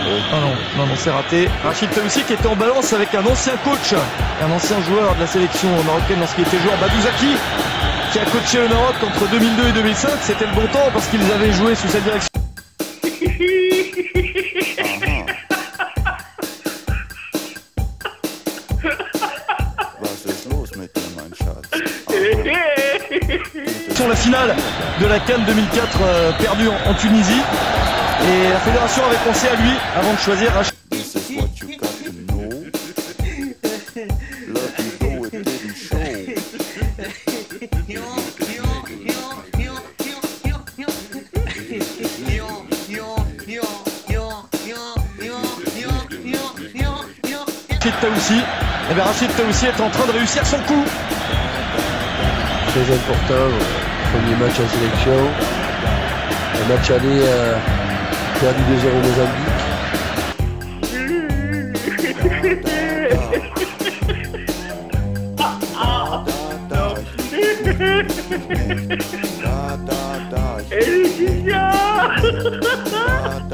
Ah non, c'est raté. Rachid Taoussi qui était en balance avec un ancien coach, un ancien joueur de la sélection marocaine lorsqu'il était joueur, Badou Zaki, qui a coaché le Maroc entre 2002 et 2005. C'était le bon temps parce qu'ils avaient joué sous sa direction. Sur la finale de la CAN 2004 perdue en Tunisie, et la fédération avait pensé à lui avant de choisir Rachid. Taoussi. Et bien Rachid Taoussi est en train de réussir son coup. Très important, premier match en sélection. Un match aller perdu 2-0 Mozambique.